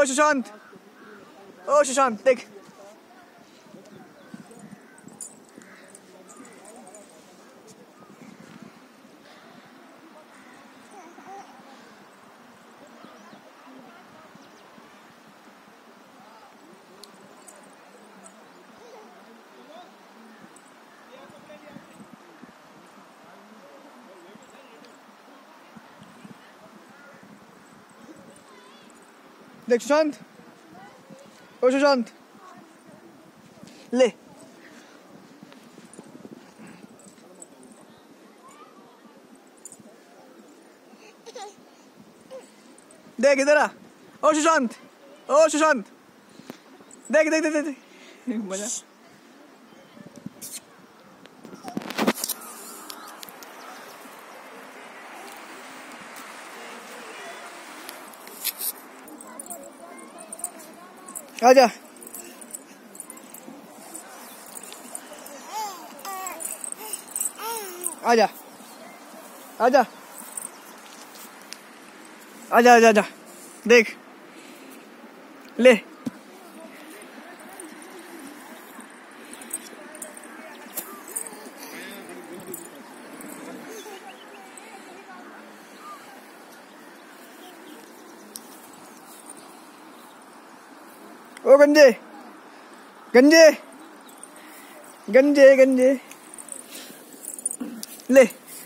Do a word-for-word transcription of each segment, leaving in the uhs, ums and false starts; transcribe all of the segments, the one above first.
सुशांत, ओ सुशांत देख। देख सुशांत, ओ सुशांत ले। देख इधर आ, ओ सुशांत, ओ सुशांत देख देख देख देख, देख। मजा। आजा आजा आजा आजा आजा आजा देख ले। ओ गंजे गंजे गंजे गंजे ले।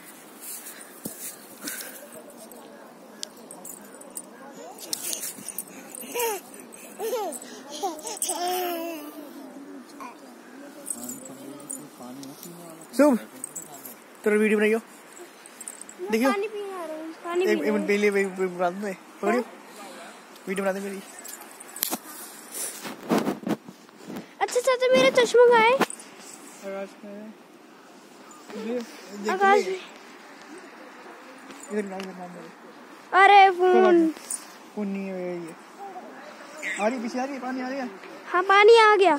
शुभ तेरा वीडियो बनाइयो, देखियो पानी पीने आ रहा हूं, पानी एक मिनट पहले बना दे, वीडियो बना दे मेरी। अच्छा चाचा मेरा चश्मा कहाँ है? आकाश में, आकाश में। इधर नाम नाम मेरे। अरे फोन फोन नहीं है ये। आ रही पीछे, आ रही है, पानी आ रही है। हाँ पानी आ गया।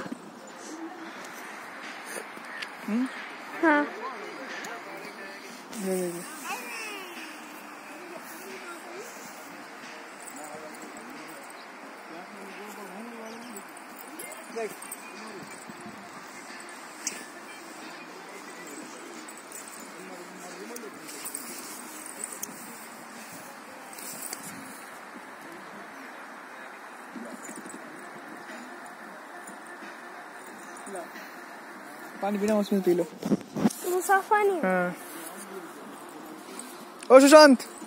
हम्म हाँ ये ये देख पानी पीना, उसमें पी लो। वो साफ पानी है। हाँ। ओ सुशांत।